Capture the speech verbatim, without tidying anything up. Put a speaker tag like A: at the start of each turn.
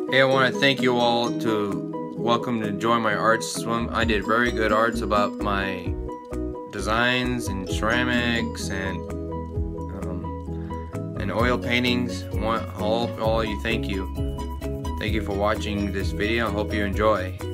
A: Hey, I want to thank you all to welcome to join my arts swim. I did very good arts about my designs and ceramics and um, and oil paintings. I want all all you thank you. Thank you for watching this video. I hope you enjoy.